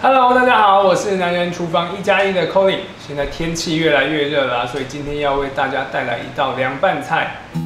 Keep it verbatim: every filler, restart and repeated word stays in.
Hello， 大家好，我是男人厨房一加一的 Colin。现在天气越来越热了、啊，所以今天要为大家带来一道凉拌菜。